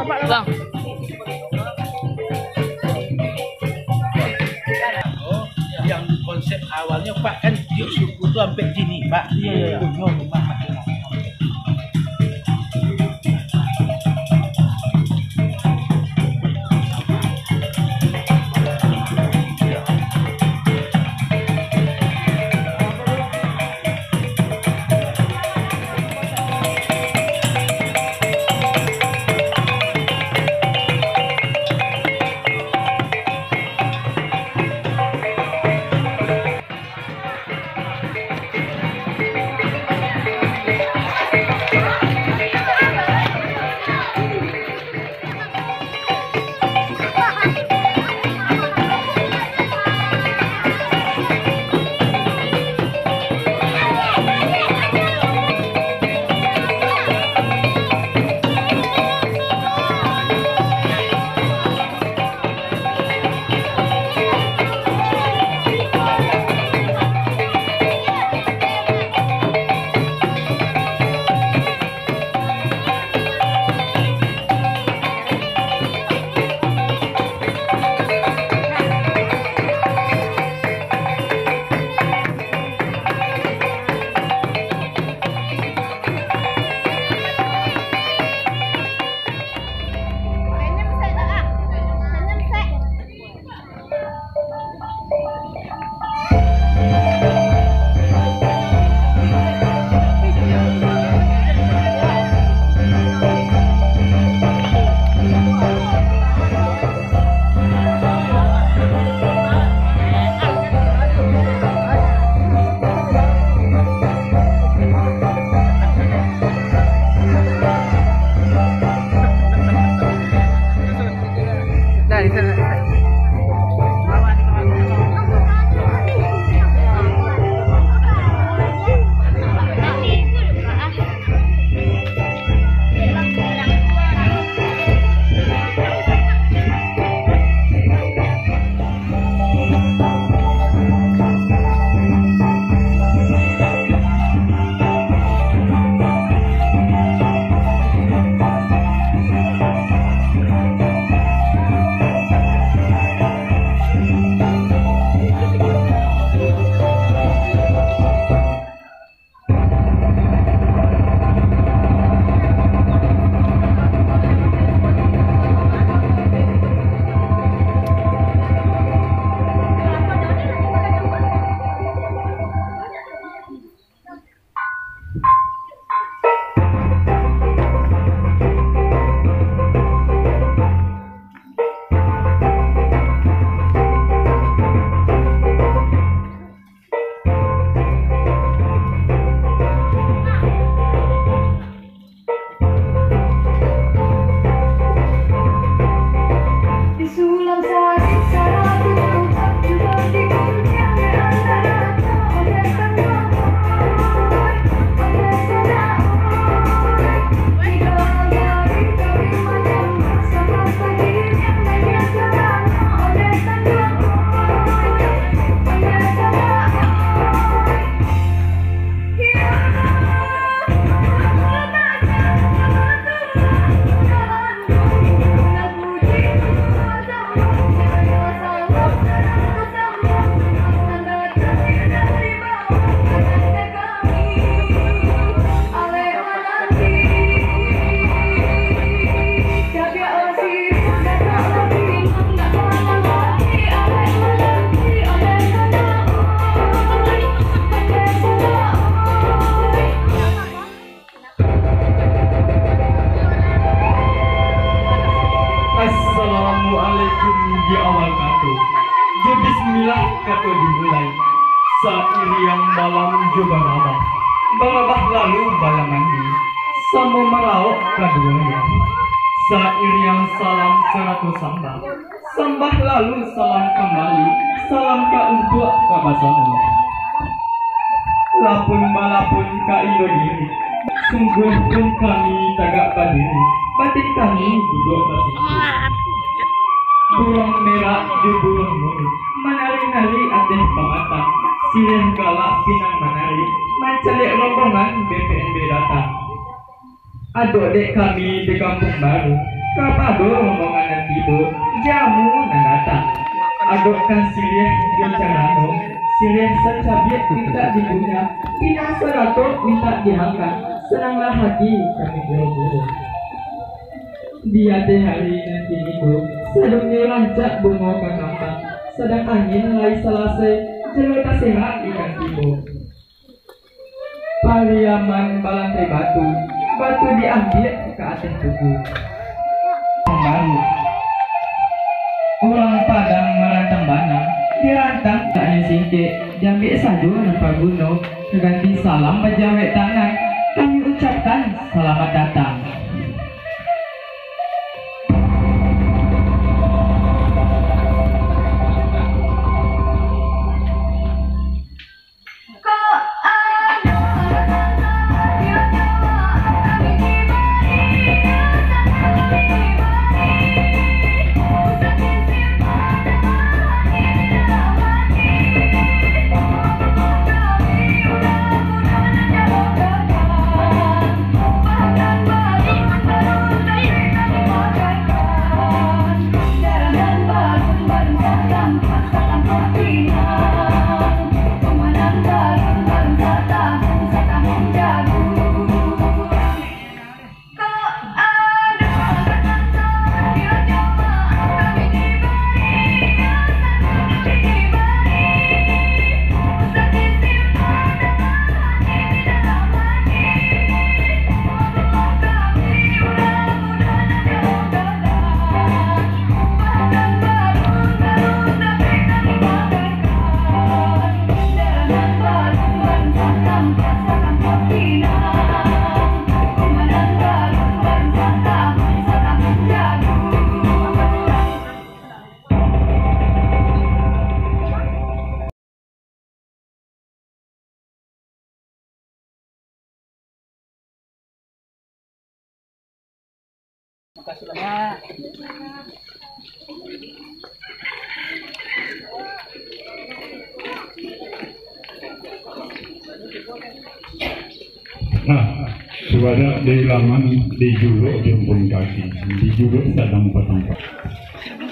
Bang. Yang konsep awalnya Pak kan yuk suku tuh sampai sini Pak. Iya. kato dimulai sairiang malam juga ramah barabah lalu balamandi sama merauk kaduanya sairiang salam 100 sambah lalu salam kembali salam ka untuk kabasamu lapun malapun ka Indonesia sungguh pun kami tagak berdiri batik kami duduk bersih burung merah di burung mulut menari-nari adeh pamata silih galak pinang menari mencelik rombongan BPNB datang adok dek kami di kampung baru Kapado rombongan tiba jamu nanata. Adokkan silih gencarano, silih secabit minta dipunya, pinang seratot minta diangkat. Senanglah hati kami guru. Dia teh hari nanti itu sedungnya lancak bunga kakak. Sedang angin mulai selesai, jelata sehat ikan tiba. Pariaman balantai batu, batu diambil ke atas tubuh. Baru orang Padang merantang banang, dirantang taknya singkit, jambi sadu nampak gunung, ganti salam bajawek tangan, kami ucapkan selamat datang. Makasih banyak. Nah, suara di laman di juluk jempol kaki, di juluk sedang bertempat.